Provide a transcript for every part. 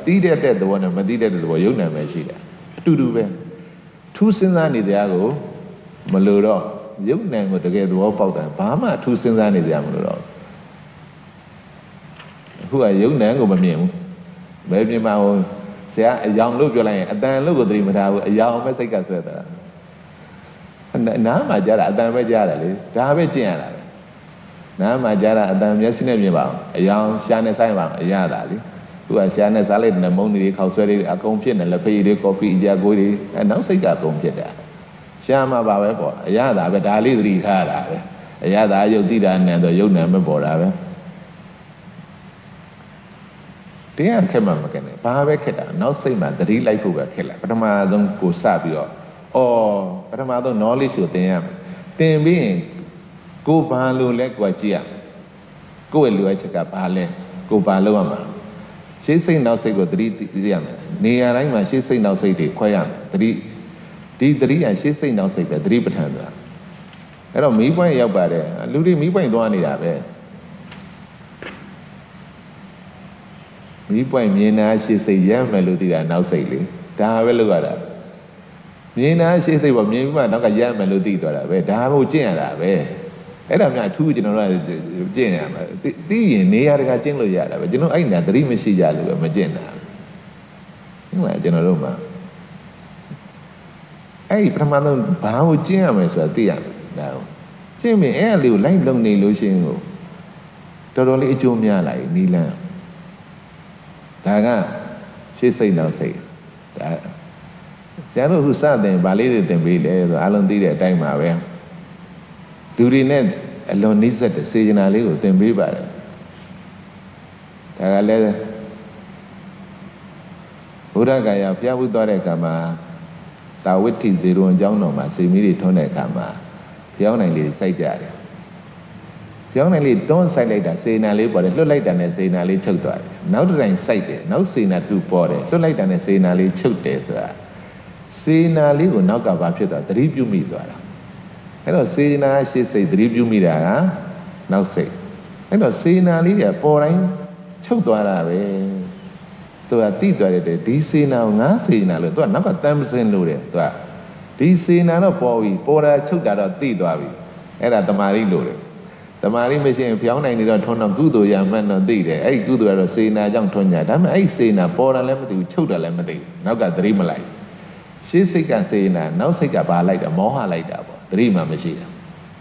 တီးတဲ့သဘောနဲ့မတီးတဲ့သဘောယုံနာပဲရှိတယ်အတူတူပဲထူးစဉ်းစားနေတရားကိုမလို့တော့ယုံနာကိုတကယ်သဘောပေါက်တယ်ဘာမှထူးစဉ်းစားနေတရားမလို့တော့အခုကယုံနာကိုမမြင်ဘူးဘယ်ပြင်မှာဟိုဆရာအယောင်လို့ပြောလိုက်ရင်အတန်လို့ကိုသတိမထားဘူးအယောင်ပဲစိတ်ကဆွဲတာနားမှာကြားတာအတန်ပဲကြားတယ်လေဒါပဲကျင့်ရတာပဲနားမှာကြားတာအတန်မျက်စိနဲ့မြင်ပါအောင်အယောင်ရှားနဲ့ဆိုင်ပါအောင်အရတာလေသူကရှားနဲ့စားလိုက်တဲ့မုန်းတွေခောက်ဆွဲတွေအကုန်ဖြစ်နေလက်ဖေးတွေကော်ဖီအကြကိုတွေနောက်စိတ်ကအကုန်ဖြစ်တာရှားမှာပါပဲပေါ့အရတာပဲဒါလေးသတိထားတာပဲအရတာယုတ်တိတာနဲ့တော့ယုတ်နံမပေါ်တာပဲတရားခက်မှမကနဲ့ဘာပဲခက်တာနောက်စိတ်မှာသတိလိုက်ဖို့ပဲခက်လာပထမဆုံးကိုစပြီးတော့ပထမဆုံး knowledge ကိုသင်ရမယ်သင်ပြီးရင်ကိုဘာလို့လဲကိုကြည့်ရကိုယ့်ရဲ့လိုအပ်ချက်ကဘာလဲကိုဘာလုပ်ရမှာရှေ့စိတ်နောက်စိတ်ကိုသတိသိရမယ်နေရာတိုင်းမှာရှေ့စိတ်နောက်စိတ်တွေခွဲရမယ်ဒီသတိရရှေ့စိတ်နောက်စိတ်ပဲသတိပဋ္ဌာန်ဆိုတာအဲ့တော့မီးပွိုင်းရောက်ပါတယ်လူတွေမီးပွိုင်းသွားနေတာပဲမီးပွိုင်းမြင်တာရှေ့စိတ်ရမယ်လို့သိတာနောက်စိတ်လေဒါပဲလုပ်ရတာမြင်တာရှေ့စိတ်ပေါ့မြင်ပြီးမှနောက်ကရမယ်လို့သိသွားတာပဲဒါမှမဟုတ်ကျင့်ရတာပဲအဲ့ဒါများအထူးကျွန်တော်တို့ကျင့်ရမှာသိရင်နေရာတကာကျင့်လို့ရတာပဲကျွန်တော်အဲ့ညာသတိမရှိကြလို့ပဲမကျင့်တာဟုတ်လားကျွန်တော်တို့မှာအဲ့ပထမဆုံးဘာကိုကျင့်ရမယ်ဆိုတာသိရမယ်ဒါကိုကျင့်ပြီးအဲ့အလေးကိုလိုက်လုံနေလို့ရှိရင်ကိုတော်တော်လေးအကျိုးများလာနီးလန်းဒါကရှေ့စိတ်နောက်စိတ်ဒါဆရာတို့အခုစတင်ဗာလေးတွေသင်ပေးလေဆိုအလုံးသိတဲ့အတိုင်းပါပဲလူတွေနဲ့အလွန်နှိစက်တဲ့စေချနာလေးကိုသင်ပေးပါတယ်ဒါကလည်းဘုရားဂါယာဖျားဝုသွားတဲ့အခါမှာတာဝိတ္ထိဇေရုံအကြောင်းတော်မှာစေမီးတွေထွန်းတဲ့အခါမှာဖျောင်းနိုင်လေးစိုက်ကြတယ်ဖျောင်းနိုင်လေးတွန်းစိုက်လိုက်တာစေနာလေးပေါ်တယ်လွတ်လိုက်တာနဲ့စေနာလေးချုပ်သွားတယ်နောက်တစ်တိုင်းစိုက်တယ်နောက်စေနာတူပေါ်တယ်လွတ်လိုက်တာနဲ့စေနာလေးချုပ်တယ်ဆိုတာစေနာလေးကိုနောက်ကဘာဖြစ်သွားသတိပြုမိသွားတာအဲ့တော့စေနာရှေ့စိတ်သတိပြုမိတာကနောက်စိတ်အဲ့တော့စေနာလေးကပေါ်တိုင်းချုပ်သွားတာပဲသူကတိသွားတယ်ဒီစေနာကိုငါစေနာလို့သူကနောက်ကတမ်းမစင်းလို့တယ်သူကဒီစေနာတော့ပေါ်ပြီပေါ်တာချုပ်တာတော့တိသွားပြီအဲ့ဒါတမာရီလို့တယ်တမာရီမရှိရင်ဖျောင်းနိုင်နေတော့ထွန်းတော့ကုသိုလ်ရမှန်းတော့သိတယ်အဲ့ဒီကုသိုလ်ကတော့စေနာကြောင့်ထွန်းကြဒါပေမဲ့အဲ့ဒီစေနာပေါ်တာလည်းမသိဘူးချုပ်တာလည်းမသိဘူးနောက်ကသတိမလိုက်ရှေ့စိတ်ကစေနာနောက်စိတ်ကဘာလိုက်တာမောဟလိုက်တာပေါ့သတိမှမရှိတာ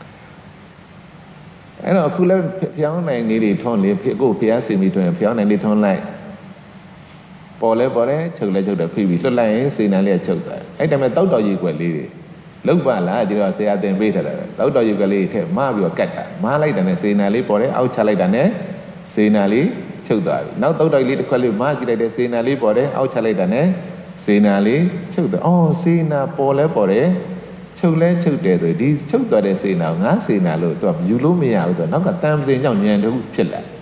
အဲ့တော့အခုလည်းဖျောင်းနိုင်နေတွေထွန်းလေကိုဖျားစီမီထွန်းဖျောင်းနိုင်လေးထွန်းလိုက်ပေါ်လဲပေါ်တယ်ချုပ်လဲချုပ်တယ်ဖိပြီးလွတ်လိုက်ရင်စေနာလေးကချုပ်သွားတယ်အဲ့ဒါမဲ့တောက်တော်ကြီးွယ်လေးတွေလောက်ပါလားဒီတော့ဆရာသင်ပေးထားတယ်တောက်တော်ကြီးွယ်လေးထက်မပြီးတော့ကတ်တာမလိုက်တာနဲ့စေနာလေးပေါ်တယ်အောက်ချလိုက်တာနဲ့စေနာလေးချုပ်သွားပြီနောက်တောက်တော်ကြီးလေးတစ်ခွက်လေးမကြည့်လိုက်တဲ့စေနာလေးပေါ်တယ်အောက်ချလိုက်တာနဲ့စေနာလေးချုပ်သွားစေနာပေါ်လဲပေါ်တယ်ချုပ်လဲချုပ်တယ်ဆိုဒီချုပ်သွားတဲ့စေနာကိုငါစေနာလို့သူကယူလို့မရဘူးဆိုတော့နောက်ကတန်ပစင်ကြောင့်ဉာဏ်တစ်ခုဖြစ်လာ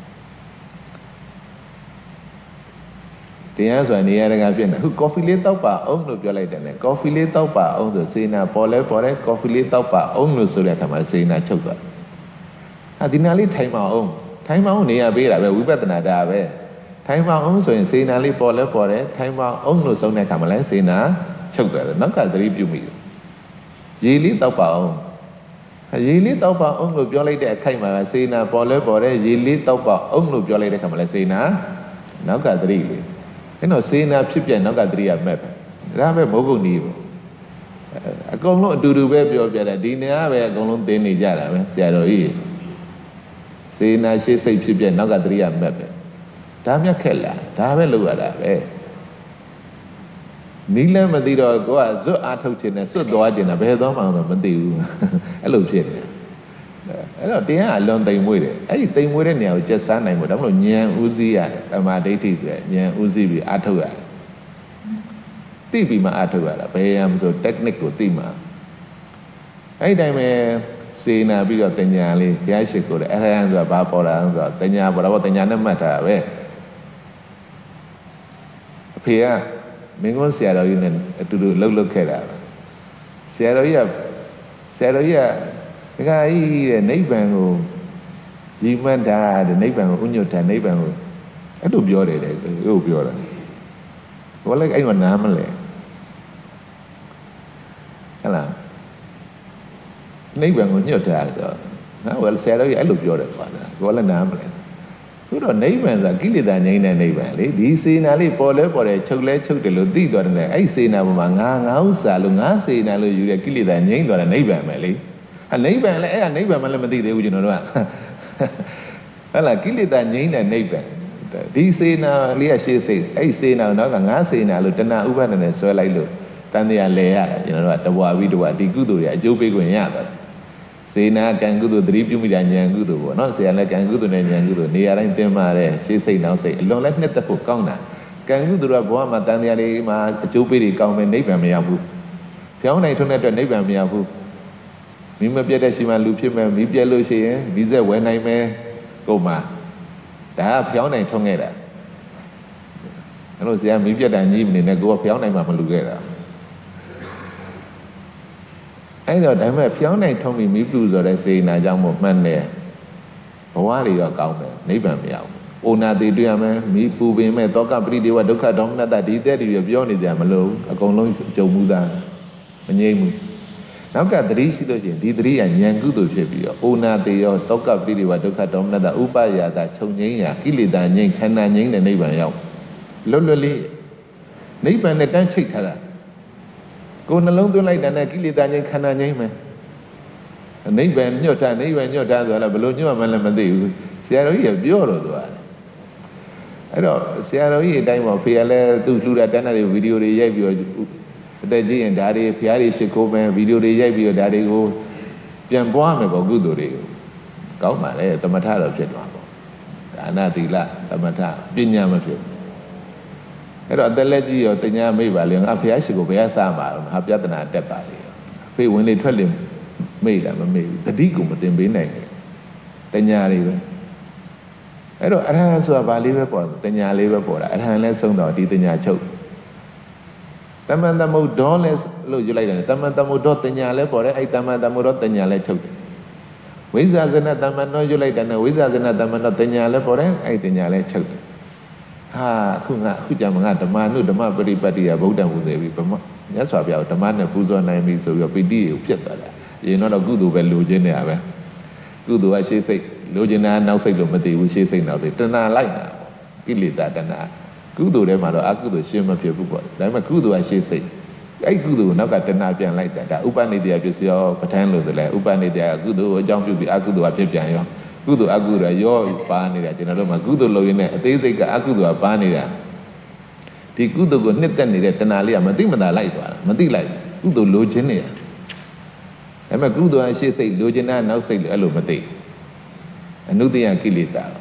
တရားဆိုတာနေရာတကာဖြစ်နေအခုကော်ဖီလေးတောက်ပါအောင်လို့ပြောလိုက်တယ်နဲ့ကော်ဖီလေးတောက်ပါအောင်ဆိုစေနာပေါ်လဲပေါ်တယ်ကော်ဖီလေးတောက်ပါအောင်လို့ဆိုတဲ့အခါမှာစေနာချုပ်သွားဒီနာလေးထိုင်ပါအောင်နေရာပေးတာပဲဝိပဿနာတာပဲထိုင်ပါအောင်ဆိုရင်စေနာလေးပေါ်လဲပေါ်တယ်ထိုင်ပါအောင်လို့ဆုံးတဲ့အခါမှာလဲစေနာချုပ်သွားတယ်နောက်ကသတိပြုမိတယ်ရေလေးတောက်ပါအောင်ရေလေးတောက်ပါအောင်လို့ပြောလိုက်တဲ့အခိုက်မှာစေနာပေါ်လဲပေါ်တယ်ရေလေးတောက်ပါအောင်လို့ပြောလိုက်တဲ့အခါမှာလဲစေနာနောက်ကသတိလေးအဲ့တော့စေနာဖြစ်ပြနောက်ကသတိကမဲ့ပဲဒါပဲမဟုတ်ကုန်နီးပေါ့အကုန်လုံးအတူတူပဲပြောပြတယ်ဒီနေရာပဲအကုန်လုံးသင်နေကြတာပဲဆရာတော်ကြီးစေနာရှေ့စိတ်ဖြစ်ပြနောက်ကသတိကမဲ့ပဲဒါမြတ်ခက်လားဒါပဲလုပ်ရတာပဲနီးလည်းမသိတော့ကိုကဇွတ်အားထုတ်ခြင်းနဲ့စွတ်သွားခြင်းနဲ့ဘယ်သွားမှတော့မသိဘူးအဲ့လိုဖြစ်နေအဲ့တော့တရားအလွန်တိမ်မွေးတယ်အဲ့ဒီတိမ်မွေးတဲ့နေရာကိုကျက်စားနိုင်ဖို့ဒါမှမဟုတ်ဉာဏ်ဥစည်းရတယ်တမာဒိဋ္ဌိဆိုရဉာဏ်ဥစည်းပြီးအားထုတ်ရတယ်သိပြီးမှအားထုတ်ရတာဘယ်ရမဆို technique ကိုသိမှအဲ့ဒီတိုင်းပဲစေနာပြီးတော့တညာလေးဘုရားရှိခိုးတယ်အဲ့ဒါဆိုတာဘာပေါ်တာဆိုတော့တညာပေါ်တော့တညာနဲ့မှတ်တာပဲအဖေကမင်းကုန်းဆရာတော်ကြီးနဲ့အတူတူလှုပ်ခဲ့တာပဲဆရာတော်ကြီးကဒကာကြီးတဲ့နိဗ္ဗာန်ကိုရည်မှန်းတာတဲ့နိဗ္ဗာန်ကိုဥညွတ်တာနိဗ္ဗာန်ကိုအဲ့လိုပြောတယ်တဲ့ဟုတ်ပြောတာဘောလိုက်အဲ့မှာနားမလဲဟဲ့လားနိဗ္ဗာန်ကိုညွတ်ထားတယ်တော့နော်ဆရာတော်ကြီးအဲ့လိုပြောတယ်ကွာဘောလည်းနားမလဲဆိုတော့နိဗ္ဗာန်ဆိုတာကိလေသာငြိမ်းတဲ့နိဗ္ဗာန်လေဒီစေနာလေးပေါ်လဲပေါ်တယ်ချုပ်လဲချုပ်တယ်လို့သိသွားတယ်အဲ့စေနာပေါ်မှာငါဥစ္စာလို့ငါစေနာလို့ယူတဲ့ကိလေသာငြိမ်းသွားတဲ့နိဗ္ဗာန်ပဲလေနိဗ္ဗာန်လည်းအဲ့ဒါနိဗ္ဗာန်မှလည်းမသိသေးဘူးကျွန်တော်တို့ကဟဲ့လားကိလေသာငြိမ်းတဲ့နိဗ္ဗာန်ဒီစေနာလေးကရှေ့စိတ်အဲ့စေနာတော့ကငါစေနာလို့တဏှာဥပါဒနဲ့ဆွဲလိုက်လို့တန်တရားလဲရတယ်ကျွန်တော်တို့ကတဘွားပြီးတဘွားဒီကုသိုလ်တွေအကျိုးပေးခွင့်ရပါတယ်စေနာကံကုသိုလ်သတိပြုမိတာဉာဏ်ကုသိုလ်ပေါ့နော်ဆရာလည်းကံကုသိုလ်နဲ့ဉာဏ်ကုသိုလ်နေရာတိုင်းသင်ပါတယ်ရှေ့စိတ်နောက်စိတ်အလွန်လည်းနှစ်သက်ဖို့ကောင်းတာကံကုသိုလ်ကဘဝမှာတန်တရားလေးမှာအကျိုးပေးတွေကောင်းမယ်နိဗ္ဗာန်မရောက်ဘူးဖြောင်းနိုင်ထုံးတဲ့အတွက်နိဗ္ဗာန်မရောက်ဘူးမိမပြတ်တဲ့ရှိမှလူဖြစ်မယ်မိပြတ်လို့ရှိရင်မိဆက်ဝယ်နိုင်မယ်ကုန်မှာဒါကဖြောင်းနိုင်ထုံးခဲ့တာအဲ့လိုဆရာမိပြတ်တာညီးမနေနဲ့ကိုကဖြောင်းနိုင်မှမလူခဲ့တာအဲ့တော့ဒါပေမဲ့ဖြောင်းနိုင်ထုံးပြီးမိပလူဆိုတဲ့စေနာကြောင့်မို့မှန်တယ်ဘဝတွေတော့ကောင်းတယ်နိဗ္ဗာန်မရောက်ဘူး။အိုနာတိတွေ့ရမယ်မိပူပင်မဲ့တောကပရိဒေဝဒုက္ခဒေါမနတဒီတဲ့တွေပြောနေကြမလို့အကုန်လုံးကြုံမှုသားမငြိမ့်ဘူး။နောက်ကသတိရှိလို့ရှိရင်ဒီသတိကဉာဏ်ကုသိုလ်ဖြစ်ပြီးတော့အိုနာတိရောတောကပရိဒေဝဒုက္ခဒေါမနတဥပယာတာခြုံငိမ့်ရာကိလေသာငြိမ့်ခန္ဓာငြိမ့်တဲ့နိဗ္ဗာန်ရောက်လွတ်လွတ်လေးနိဗ္ဗာန်နဲ့တန်းချိတ်ထားတာကိုယ်နှလုံးသွင်းလိုက်တဲ့နဲ့ကိလေသာငြိမ်းခန္ဓာငြိမ်းမယ်နိဗ္ဗာန်ညွတ်တာနိဗ္ဗာန်ညွတ်တာဆိုတာဘယ်လိုညွတ်မှလည်းမသိဘူးဆရာတော်ကြီးကပြောတော့သွားတယ်အဲ့တော့ဆရာတော်ကြီးအတိုင်းပေါ့ဖေကလည်းသူ့လှူတာတန်းတာတွေဗီဒီယိုတွေရိုက်ပြီးတော့အသက်ကြီးရင်ဒါတွေဖျားတွေရှိခိုးမယ်ဗီဒီယိုတွေရိုက်ပြီးတော့ဒါတွေကိုပြန်ပွားမယ်ပေါ့ကုသိုလ်တွေကိုကောင်းပါလေသမထတော့ဖြစ်သွားပေါ့ဒါနသီလသမထပညာမဖြစ်အဲ့တော့အသက်လက်ကြီးရောတညာမိပါလေငါဖျားရှိကိုဘယ်ကစားမှာတော့ဟာပြဿနာတက်ပါလေဖေဝင်လေထွက်လေမိတာမမိဘူးတတိကိုမတင်ပေးနိုင်ဘူးတညာတွေပဲအဲ့တော့အရဟံဆိုတာဗာလေးပဲပေါ်တာတညာလေးပဲပေါ်တာအရဟံလဲဆုံးတော့ဒီတညာချုပ်တမန်တမုဒ္ဒောလဲလို့ယူလိုက်တယ်တမန်တမုဒ္ဒောတညာလဲပေါ်တယ်အဲ့တမန်တမုဒ္ဒောတညာလဲချုပ်တယ်ဝိဇ္ဇာဇနတမန်တော်ယူလိုက်တယ်ဝိဇ္ဇာဇနတမန်တော်တညာလဲပေါ်တယ်အဲ့တညာလဲချုပ်တယ်ဟာအခုကြမှာဓမ္မနုဓမ္မပရိပတ်တိယဗုဒ္ဓံဟူသေးပြီဗမာမြတ်စွာဘုရားဓမ္မနဲ့ပူဇော်နိုင်ပြီဆိုပြီးတော့ပိဋိကိုပြတ်သွားတာရင်တော့ကုသိုလ်ပဲလိုချင်နေတာပဲကုသိုလ်ကရှေ့စိတ်လိုချင်တာနောက်စိတ်လို့မသိဘူးရှေ့စိတ်နောက်စိတ်တဏှာလိုက်တာပေါ့ကိလေသာတဏှာကုသိုလ်ထဲမှာတော့အကုသိုလ်ရှင်းမဖြစ်ဘူးပေါ့ဒါပေမဲ့ကုသိုလ်ကရှေ့စိတ်အဲ့ကုသိုလ်ကိုနောက်ကတဏှာပြန်လိုက်တာဒါဥပနိဒေယပစ္စယောပဋ္ဌာန်းလို့ဆိုလဲဥပနိဒေယကုသိုလ်ကိုအကြောင်းပြုပြီးအကုသိုလ်ကဖြစ်ပြန်ရောကုသိုလ်အကုသိုလ်ရောပါနေတာကျွန်တော်တို့မှာကုသိုလ်လုပ်ရင်းနဲ့အသေးစိတ်ကအကုသိုလ်ကပါနေတာဒီကုသိုလ်ကိုနှစ်သက်နေတဲ့တဏှာလေးကမသိမသာလိုက်သွားတာမသိလိုက်ကုသိုလ်လိုချင်နေရဒါပေမဲ့ကုသိုလ်အရှိစိတ်လိုချင်တာနောက်စိတ်လို့အဲ့လိုမသိအနုတ္တယကိလေသာ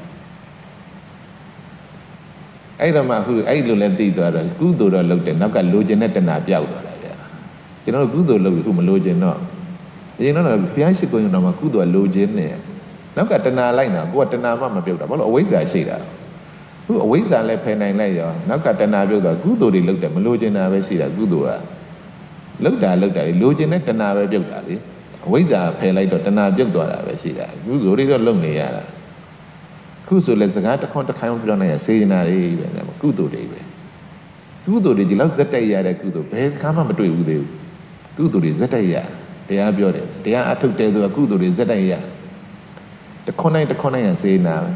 အဲ့တော့မှအခုအဲ့လိုလဲသိသွားတော့ကုသိုလ်တော့လုပ်တယ်နောက်ကလိုချင်တဲ့တဏှာပြောက်သွားတာဗျာကျွန်တော်တို့ကုသိုလ်လုပ်ပြီးခုမလိုချင်တော့ဒီတော့ဘုရားရှိခိုးရင်တော့မှကုသိုလ်လိုချင်နေနောက်ကတဏှာလိုက်တာကိုကတဏှာမှမပြုတ်တာဘာလို့အဝိဇ္ဇာရှိတာခုအဝိဇ္ဇာလည်းဖယ်နိုင်လိုက်ရောနောက်ကတဏှာပြုတ်တော့ကုသိုလ်တွေလုပ်တယ်မလိုချင်တာပဲရှိတာကုသိုလ်ကလုပ်တာလိုချင်တဲ့တဏှာပဲပြုတ်တာလေအဝိဇ္ဇာဖယ်လိုက်တော့တဏှာပြုတ်သွားတာပဲရှိတာကုသိုလ်တွေတော့လုပ်နေရတာခုဆိုလဲစကားတစ်ခွန်းတစ်ခိုင်းပြောနေရစေနာတွေပဲကုသိုလ်တွေပဲကုသိုလ်တွေဒီလောက်ဇက်တိုက်ရတဲ့ကုသိုလ်ဘယ်ခါမှမတွေ့ဘူးသေးဘူးကုသိုလ်တွေဇက်တိုက်ရတရားပြောတယ်တရားအထုတ်တယ်ဆိုတာကုသိုလ်တွေဇက်တိုက်ရတခွန်းတိုင်းရစေနာပဲ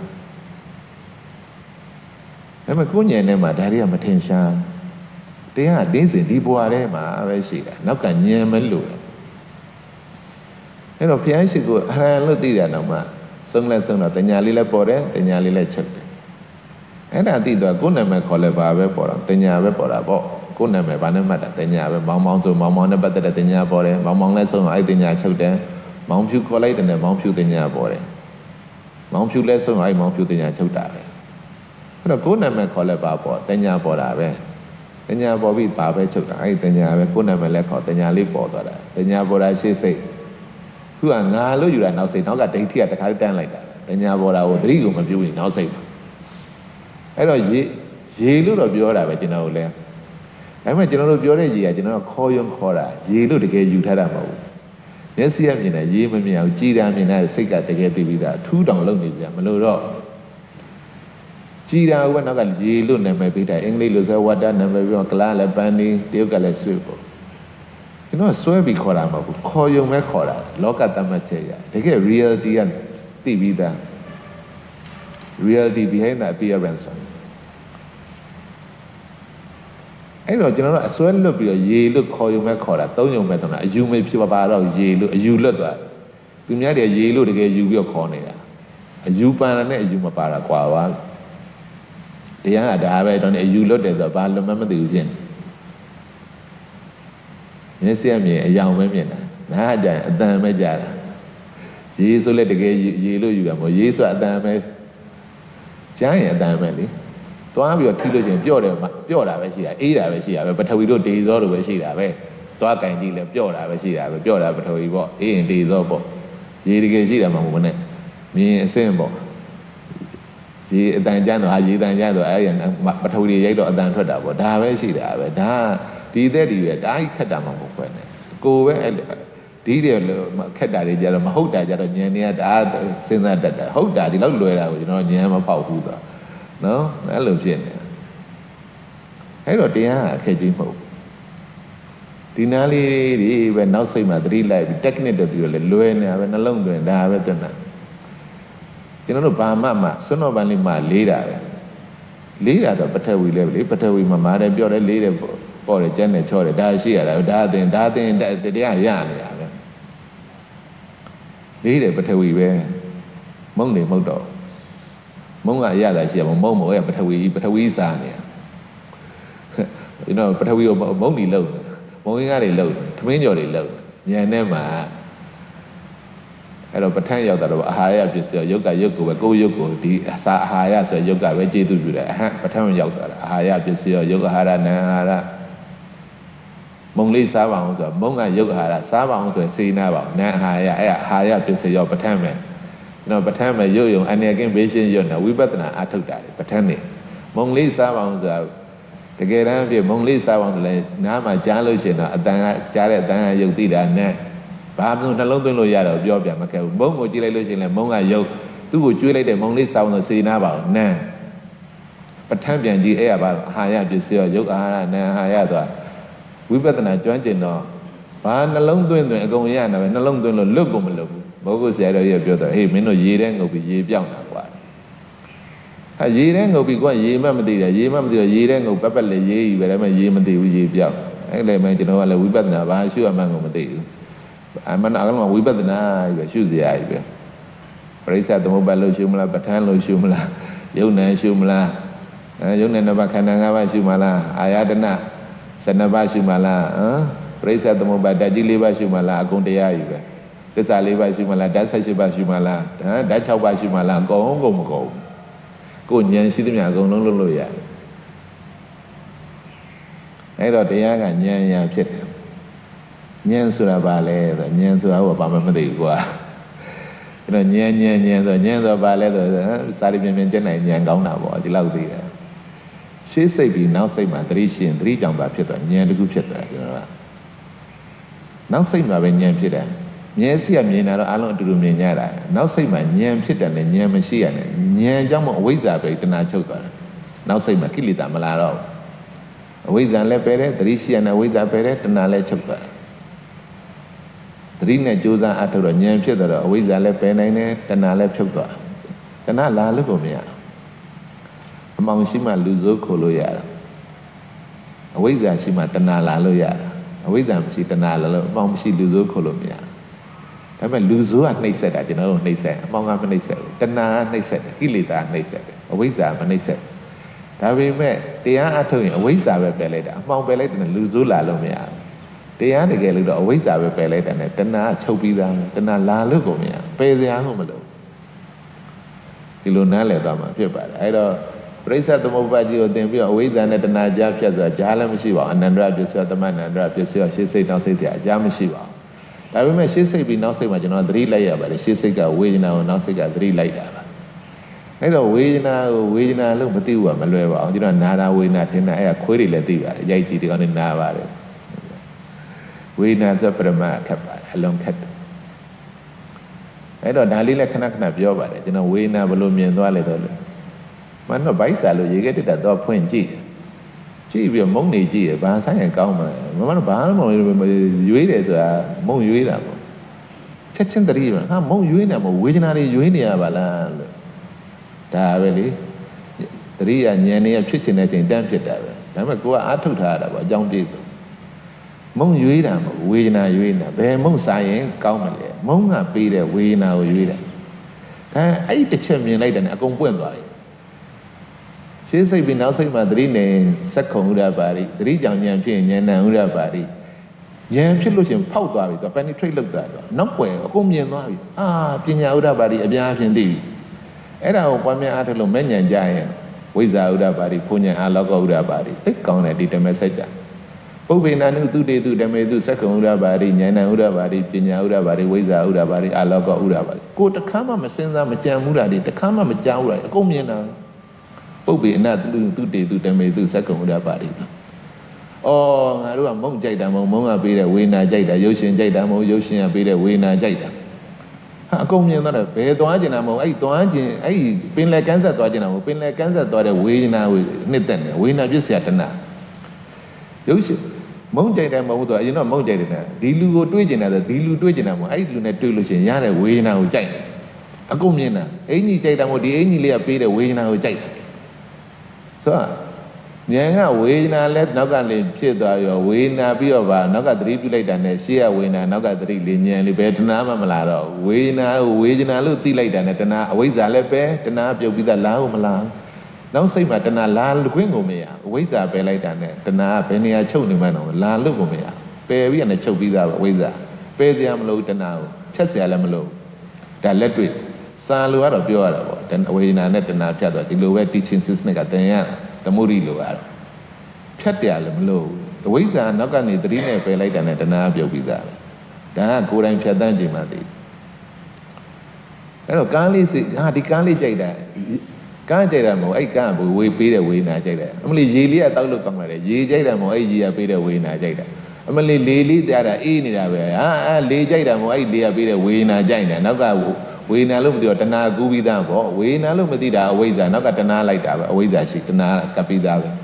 ဒါပေမဲ့ကိုယ်ဉာဏ်ထဲမှာဒါတွေကမထင်ရှားတရားအတင်းစင်ဒီဘဝထဲမှာပဲရှိတာနောက်ကဉာဏ်မလို့အဲ့တော့ဘုရားရှိခိုးအရဟံလို့သိတာတော့မှဆုံးတော့တညာလေးလည်းပေါ်တယ်တညာလေးလည်းချုပ်တယ်အဲ့ဒါသိတော့ကိုယ်နာမည်ခေါ်လဲပါပဲပေါ်တာတညာပဲပေါ်တာပေါ့ကိုယ်နာမည်ဘာနဲ့မှတ်တာတညာပဲမောင်ဆိုမောင်နဲ့ပတ်သက်တဲ့တညာပေါ်တယ်မောင်လည်းဆုံးတော့အဲ့တညာချုပ်တယ်မောင်ဖြူခေါ်လိုက်တယ်နဲ့မောင်ဖြူတညာပေါ်တယ်မောင်ဖြူလည်းဆုံးတော့အဲ့မောင်ဖြူတညာချုပ်တာပဲအဲ့တော့ကိုယ်နာမည်ခေါ်လဲပါပေါ်တညာပေါ်တာပဲတညာပေါ်ပြီးပါပဲချုပ်တာအဲ့တညာပဲကိုယ်နာမည်လည်းခေါ်တညာလေးပေါ်သွားတာတညာပေါ်တာရှေ့စိတ်ခုကငါလို့ယူတာနောက်စိတ်နောက်ကဒိဋ္ဌိကတခါတန်းလိုက်တာတညာပေါ်တာကိုသတိကိုမပြုရင်နောက်စိတ်ပါအဲ့တော့ရေလို့တော့ပြောတာပဲကျွန်တော်တို့လည်းဒါပေမဲ့ကျွန်တော်တို့ပြောတဲ့ရေကကျွန်တော်ခေါ်ရုံခေါ်တာရေလို့တကယ်ယူထားတာမဟုတ်ဘူးမျက်စိကမြင်တယ်ရေမမြင်အောင်ကြည်တာမြင်တဲ့စိတ်ကတကယ်သိပြီးသားထူးတောင်လုံနေကြမလို့တော့ chỉ ra cái nó cái gì luôn này mày biết đấy anh đi lúc sau qua đó này mày biết cái lá là bán đi tiêu cái là suy bộ chứ nó suy bị khó làm mà khó dùng mấy khó làm lo cả tâm mà chơi à thế cái reality anh TV đó reality behind the appearance ấy rồi cho nó là suy lúc bây giờ gì lúc khó dùng mấy khó làm tốn dùng mấy thằng nào dùng mấy phía ba đâu gì lúc dùng lúc đó tụi nhá thì gì lúc thì cái dùng bây khó này à dùng pan này dùng mà ba là quá quáတရားကဒါပဲတော့အယူလွတ်တယ်ဆိုတော့ဘာလို့မသိဘူးဖြစ်နေမျက်စိအမြင်အယောင်ပဲမြင်တာနားကြရင်အတန်ပဲကြားတာရေးဆိုလည်းတကယ်ရေးလို့ယူတာမဟုတ်ရေးဆိုအတန်ပဲကြားရင်အတန်ပဲလေသွားပြီးတော့ထိလို့ချင်းပြော့တယ်ပြော့တာပဲရှိတာအေးတာပဲရှိတာပဲပထဝီတို့ဒေဇောတို့ပဲရှိတာပဲသွားကင်ကြည့်လဲပြော့တာပဲရှိတာပဲပြော့တာပထဝီပေါ့အေးရင်ဒေဇောပေါ့ရေးတကယ်ရှိတာမဟုတ်ဘူးနဲ့မြင်အစင်းပေါ့ရေအတန်ကျန်းတော့ရေတန်ကျန်းတော့အဲ့ရပထဝီရိတ်တော့အတန်ထွက်တာပေါ့ဒါပဲရှိတာပဲဒါဒီသက်ဒီပဲဒါကြီးခက်တာမှမဟုတ်ခွဲ့နဲ့ကိုပဲဒီတယ်ခက်တာတွေကြတော့မဟုတ်တာကြတော့ဉာဏ်တွေကဒါစဉ်းစားတတ်တာဟုတ်တာဒီလောက်လွယ်တာကိုကျွန်တော်ဉာဏ်မဖောက်ဘူးတော့နော်အဲ့လိုဖြစ်နေအဲ့တော့တရားအခက်ကြီးမဟုတ်ဒီနားလေးတွေပဲနောက်စိတ်မှာသတိလိုက်ပြီး technique တွေပြီးတော့လေလွယ်နေတာပဲနှလုံးသွင်းဒါပဲတက်တာကျွန်တော်တို့ဘာမှစွန်းတော်ပန်းလေးမှလေးတာပဲလေးတာတော့ပထဝီလဲလေပထဝီမှာမာတယ်ပြောတယ်လေးတယ်ပေါ့တယ်ကျန်းတယ်ချောတယ်ဒါရှိရတာဒါအသင်တရားရနေတာပဲလေးတယ်ပထဝီပဲမုံနေမဟုတ်တော့မုံကအရတာရှိရမုံမို့ရဲ့ပထဝီစားနေတာကျွန်တော်ပထဝီကိုမုံနေလို့မုံရင်းကားတွေလို့သမင်းကြော်တွေလို့ညံထဲမှာအဲ့တော့ပဋ္ဌာန်းရောက်တာတော့အာဟာရဖြစ်စေရုပ်ကရုပ်ကိုပဲကိုယ်ရုပ်ကိုဒီအစာအာဟာရဆိုရုပ်ကပဲကျေးဇူးပြုတယ်ပဋ္ဌာန်းရောက်တာအာဟာရဖြစ်စေရုပ်အာဟာရနာအာဟာရမုံလေးစားပါအောင်ဆိုတော့မုံကရုပ်အာဟာရစားပါအောင်ဆိုရင်စေနာပါနာအာဟာရအဲ့အာဟာရဖြစ်စေရောပဋ္ဌာန်းမယ်ကျွန်တော်ပဋ္ဌာန်းမယ်ရုပ်ယုံအနေကင်းဘေးရှင်းရုပ်နဲ့ဝိပဿနာအထုတ်တာလေပဋ္ဌာန်းနေမုံလေးစားပါအောင်ဆိုတော့တကယ်တမ်းဖြစ်မုံလေးစားပါအောင်ဆိုလည်းနားမှာကြားလို့ရှိရင်တော့အတန်ကကြားတဲ့အတန်ကရုပ်သိတာနဲ့ဘာမှနှလုံးသွင်းလို့ရတော့ပြောပြမခဲ့ဘူးမုံကိုကြည့်လိုက်လို့ရှိရင်လည်းမုံကရုပ်သူ့ကိုကျွေးလိုက်တဲ့မုံလေးစောင်းဆိုစေနာပါအောင်နန်းပဋ္ဌာန်းပြန်ကြည့်အဲ့ရပါအာဟာရပစ္စည်းရောရုပ်အာဟာရနာအာဟာရဆိုတာဝိပဿနာကျွမ်းကျင်တော့ဘာနှလုံးသွင်းအကုန်ရနေပဲနှလုံးသွင်းလို့လွတ်ကိုမလွတ်ဘူးဘုဂုဆရာတော်ကြီးပြောတော့ဟေးမင်းတို့ရေထဲငုပ်ပြီးရေပြောင်းတာကွာရေထဲငုပ်ပြီးကွာရေမှမသိတယ်ရေမှမသိတော့ရေထဲငုပ်ပက်လေရေကြီးပဲဒါပေမဲ့ရေမသိဘူးရေပြောင်းအဲ့လည်းမှကျွန်တော်ကလည်းဝိပဿနာဘာရှုရမှန်းကိုမသိဘူးအမှန်အကတော့ဝိပဿနာကြီးပဲရှုစရာကြီးပဲပရိစ္ဆေသမုပ္ပါလို့ရှုမလားပဋ္ဌာန်းလို့ရှုမလားယုံနဲ့ရှုမလားယုံနဲ့နဘခန္ဓာ၅ပါးရှုမလားအာယတနာ12ပါးရှုမလားပရိစ္ဆေသမုပ္ပါဓာတ်ကြီး4ပါးရှုမလားအကုန်တရားကြီးပဲသစ္စာ4ပါးရှုမလားဓာတ်18ပါးရှုမလားဓာတ်6ပါးရှုမလားအကုန်မကုန်ကိုဉာဏ်ရှိသမျှအကုန်လုံးလုပ်လို့ရတယ်အဲ့တော့တရားကဉာဏ်ရာဖြစ်တယ်ဉာဏ်ဆိုတာဘာလဲဆိုဉာဏ်ဆိုတာဘာမှမသိဘူးကွာအဲ့တော့ဉာဏ်ဆိုတာဘာလဲဆိုစာရီပြန်ကျက်နိုင်ဉာဏ်ကောင်းတာပေါ့ဒီလောက်သိတယ်ရှေးစိတ်ပြီးနောက်စိတ်မှာသတိရှင်သတိကြောင့်ပါဖြစ်သွားဉာဏ်တစ်ခုဖြစ်သွားတယ်ကျွန်တော်ကနောက်စိတ်မှာပဲဉာဏ်ဖြစ်တယ်မျက်စိကမြင်တာတော့အလုံးအတူတူမြင်ကြတာနောက်စိတ်မှာဉာဏ်ဖြစ်တယ်နဲ့ဉာဏ်မရှိရနဲ့ဉာဏ်ကြောင့်မအဝိဇ္ဇာပဲတဏှာချုပ်သွားတယ်နောက်စိတ်မှာကိလေသာမလာတော့အဝိဇ္ဇာလည်းပယ်တယ်သတိရှိရနဲ့အဝိဇ္ဇာပယ်တယ်တဏှာလည်းချုပ်သွားတယ်သတိနဲ့ကြိုးစားအထုတ်တော့ဉာဏ်ဖြစ်တော့အဝိဇ္ဇာလည်းပယ်နိုင်တယ်တဏှာလည်းဖြုတ်သွားတဏှာလာလို့ကိုမရအမောင်ရှိမှလူစိုးခိုလို့ရတာအဝိဇ္ဇာရှိမှတဏှာလာလို့ရတာအဝိဇ္ဇာမရှိတဏှာလာလို့အမောင်မရှိလူစိုးခိုလို့မရဒါပေမဲ့လူစိုးကနှိပ်စက်တာကျွန်တော်တို့နှိပ်စက်အမောင်ကမနှိပ်စက်ဘူးတဏှာကနှိပ်စက်တယ်ကိလေသာနှိပ်စက်တယ်အဝိဇ္ဇာမနှိပ်စက်ဒါပေမဲ့တရားအထုတ်ရင်အဝိဇ္ဇာပဲပယ်လိုက်တာအမောင်ပယ်လိုက်တယ်လူစိုးလာလို့မရဘူးတရားတကယ်လို့တော့အဝိဇ္ဇာပဲပယ်လိုက်တယ်နဲ့တဏှာချုပ်ပြီးသားတဏှာလာလို့ကိုမရပယ်စရာကိုမလိုဒီလိုနားလည်သွားမှာဖြစ်ပါတယ်အဲ့တော့ပရိစ္ဆေသမုပ္ပါကြီးကိုသင်ပြီးတော့အဝိဇ္ဇာနဲ့တဏှာကြားဖြတ်ဆိုတာကြားလည်းမရှိပါဘူးအနန္တရပစ္စယသမဏန္တရပစ္စယရှေးစိတ်နောက်စိတ်တွေအကြားမရှိပါဘူးဒါပေမဲ့ရှေးစိတ်ပြီးနောက်စိတ်မှာကျွန်တော်သတိလိုက်ရပါတယ်ရှေးစိတ်ကဝေဒနာကိုနောက်စိတ်ကသတိလိုက်တာပါအဲ့တော့ဝေဒနာကိုဝေဒနာလို့မသိဘူးကမလွယ်ပါဘူးကျွန်တော်နာတာဝေဒနာထင်တာအဲ့ဒါခွေးတွေလည်းသိပါတယ်ရိုက်ကြည့်ဒီကောင်တွေနာပါတယ်ဝေဒနာဆိုပရမခက်ပါတယ်အလုံးခက်တယ်အဲ့တော့ဒါလေးလည်းခဏခဏပြောပါတယ်ကျွန်တော်ဝေဒနာဘယ်လိုမြင်သွားလဲတော့ mana baik selalu jadi kita tahu poin ji biar mong ni ji bahasa yang kau mana bahasa mau yui deh soal mong yui lah cecen tadi mana mong yui lah mau wujudnya yui ni apa lah dah beli tadi yang ni apa cecen aja yang dan cecen nama gua atuh dah ada jauh dia tu mong yui lah mau wujudnya yui lah ber mong sayang kau mana mong apa dia wujudnya yui lah kan ai cecen yang lain dan aku pun tu Saya say bin outside Madrid ne sakong ura bari, dari jang nyan pin nyan nan ura bari. Nyan pin lu shin phau twa bi, to penetrate လုပ်တာတော့နောက်ွယ်အကုန်မြင်သွားပြီ။ပညာဥဒ္ဒပါရီအပြားအဖြစ်သိပြီ။အဲ့ဒါကိုပွားများအားထုတ်လို့မဲ့ညံကြရင်ဝိဇ္ဇာဥဒ္ဒပါရီဖုန်ညံအာလောကဥဒ္ဒပါရီသိကောင်းတယ်ဒီဓမ္မစัจ जा ။ပုဗ္ဗေနနုတုတေတုဓမ္မေတုsakongဥဒ္ဒပါရီဉာဏဥဒ္ဒပါရီပညာဥဒ္ဒပါရီဝိဇ္ဇာဥဒ္ဒပါရီအာလောကဥဒ္ဒပါရီကိုတခါမှမစင်စားမကြံဘူးတာဒီတခါမှမကြောက်ဘူးတာအကုန်မြင်တာပုဗ္ဗေနတုတေတုဓမ္မေတုsakongဥဒ္ဒပါရီအော်ငါတို့ကမုံကြိုက်တာမုံကပေးတဲ့ဝေနာကြိုက်တာရုပ်ရှင်ကြိုက်တာမုံရုပ်ရှင်ကပေးတဲ့ဝေနာကြိုက်တာဟာအကုန်မြင်တော့ဘယ်သွားကျင်တာမုံအဲ့သွားကျင်အဲ့ပင်လယ်ကန်းဆက်သွားကျင်တာမုံပင်လယ်ကန်းဆက်သွားတဲ့ဝေနာကိုနှစ်သက်နေဝေနာပြစ်စရာတဏရုပ်ရှင်မုံကြိုက်တယ်မုံဆိုအရင်တော့မုံကြိုက်တယ်ဒီလူကိုတွေးကျင်တာဆိုဒီလူတွေးကျင်တာမုံအဲ့လူနဲ့တွေးလို့ရှိရင်ရတဲ့ဝေနာကိုကြိုက်တယ်အကုန်မြင်တာအင်ကြီးကြိုက်တာမုံဒီအင်ကြီးလေးကပေးတဲ့ဝေနာကိုကြိုက်တယ်ဆိုတော့ဉာဏ်ကဝေဒနာလဲနောက်ကလည်းဖြစ်သွားရောဝေဒနာပြီးတော့ဗာနောက်ကသတိပြုလိုက်တာနဲ့ရှေ့ကဝေဒနာနောက်ကသတိလေးဉာဏ်လေးပဲတဏှာမှမလာတော့ဝေဒနာကိုဝေဒနာလို့သိလိုက်တာနဲ့တဏှာအဝိဇ္ဇာလည်းပဲတဏှာပြုတ်ပြီးသားလားဟုတ်မလားနောက်စိတ်မှာတဏှာလာခွင့်ကိုမရအဝိဇ္ဇာပဲလိုက်တာနဲ့တဏှာဘယ်နေရာချုပ်နေမှန်းတော့လာလို့ကိုမရပယ်ပြီးရတယ်ချုပ်ပြီးသားပဲအဝိဇ္ဇာပယ်စရာမလိုတဏှာကိုဖြတ်စရာလည်းမလိုဒါလက်တွေ့စာလိုကတော့ပြောရတာပေါ့ဝေဒနာနဲ့တဏှာဖြတ်သွားဒီလိုပဲ teaching system ကတင်ရတာသမုဒိလိုရတာဖြတ်တယ်လည်းမလို့အဝိဇ္ဇာနောက်ကနေသတိနဲ့ပယ်လိုက်တာနဲ့တဏှာပြုတ်ပြီးသားပဲဒါကကိုယ်တိုင်ဖြတ်တန်းကြည့်မှသိအဲ့တော့ကားလေးစိဒီကားလေးကြိုက်တာကားကြိုက်တာမဟုတ်အဲ့ကားကဝေပေးတဲ့ဝေနာကြိုက်တယ်အမလီရေလေးကတောက်လို့ကောင်းလာတယ်ရေကြိုက်တာမဟုတ်အဲ့ရေကပေးတဲ့ဝေနာကြိုက်တာအမလီလေလေးကြားတာအေးနေတာပဲလေကြိုက်တာမဟုတ်အဲ့လေကပေးတဲ့ဝေနာကြိုက်တယ်နောက်ကဝေနာလို့မသိတော့တဏှာကူးပြီးသားပေါ့ဝေနာလို့မသိတာအဝိဇ္ဇာနောက်ကတဏှာလိုက်တာပဲအဝိဇ္ဇာရှိတဏှာကပ်ပြီးသားပဲ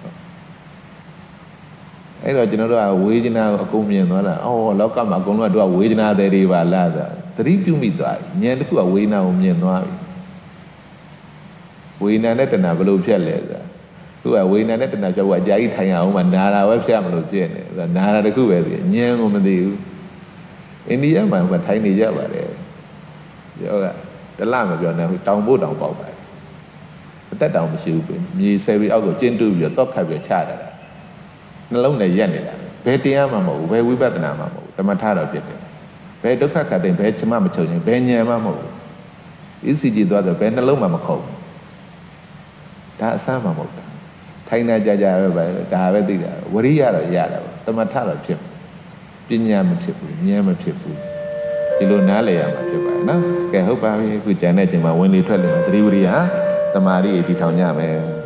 အဲ့တော့ကျွန်တော်တို့ကဝေဒနာကိုအကုန်မြင်သွားတာလောကမှာအကုန်လုံးကတို့ကဝေဒနာတွေပါလားဆိုသတိပြုမိသွားပြီဉာဏ်တစ်ခုကဝေဒနာကိုမြင်သွားပြီဝေဒနာနဲ့တဏှာဘယ်လိုဖြတ်လဲဆိုတာသူကဝေဒနာနဲ့တဏှာကြောက်ကအကြာကြီးထိုင်ရအောင်မှနာတာပဲဖြတ်မလို့ပြည့်နေဆိုတာနာတာတစ်ခုပဲသိဉာဏ်ကိုမသိဘူးအိန္ဒိယမှာထိုင်နေကြပါတယ်ပြောကတလမပြောနဲ့တောင်ဖို့တောင်ပေါက်ပါတယ်အသက်တောင်မရှိဘူးမြေဆယ်ပြီးအောက်ကိုကျင်းတူးပြီးတော့ခတ်ပြီးချတာနှလုံးနဲ့ရက်နေတာဘယ်တရားမှမဟုတ်ဘူးဘယ်ဝိပဿနာမှမဟုတ်ဘူးတမထတော့ဖြစ်တယ်ဘယ်ဒုက္ခခတ်တဲ့ဘယ်ချမမချုပ်ရင်ဘယ်ဉာဏ်မှမဟုတ်ဘူး ECG သွားဆိုဘယ်နှလုံးမှမခုံဒါအစမ်းမှမဟုတ်တာထိုင်နေကြကြပဲဒါပဲသိတာဝရိယတော့ရတာတမထတော့ဖြစ်ပညာမဖြစ်ဘူးဉာဏ်မဖြစ်ဘူးဒီလိုနားလည်ရမှာဖြစ်ပါတယ်နော်ကဲဟုတ်ပါပြီအခုကြံတဲ့ချိန်မှာဝင်လေထွက်လေသတိဝရိယတမာရီတည်ထောင်ကြမယ်